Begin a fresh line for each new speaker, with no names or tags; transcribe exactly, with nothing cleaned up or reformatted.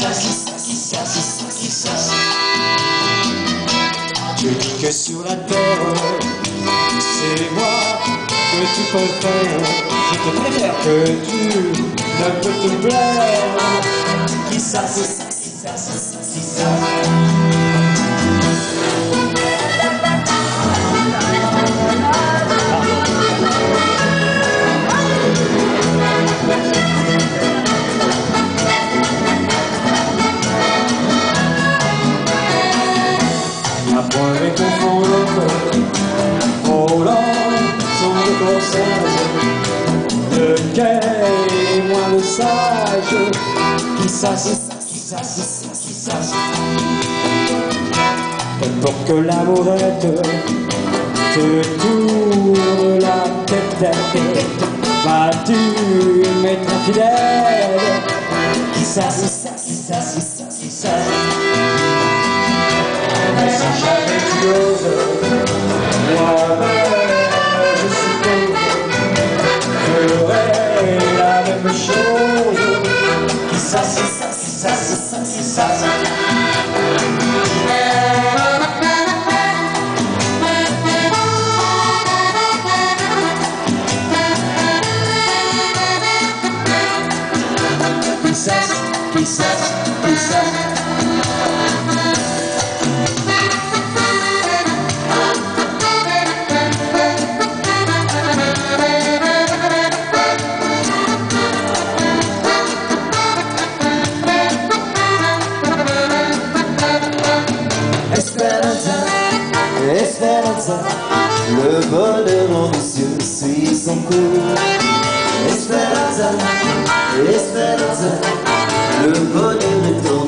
quizás, quizás, quizás, quizás, quizás. Je dis que sur la terre, c'est moi que tu préfères. Je te préfère que tu ne peux te plaire. Quizás, quizás, quizás, quizás. Après confondre, volant son corsage, de quel moins le sage, quizás, quizás, quizás, quizás. Pour que l'amourette te tourne la tête, vas-tu m'être infidèle? Quizás, quizás, quizás, quizás, quizás. Mais si jamais tu oses, moi-même je suppose, ferai la même chose. Quizás, quizás, quizás, quizás, quizás. Quizás, quizás, quizás. Esperanza, Esperanza, le bonheur ambitieux suit son cours. Esperanza, Esperanza, le bonheur est en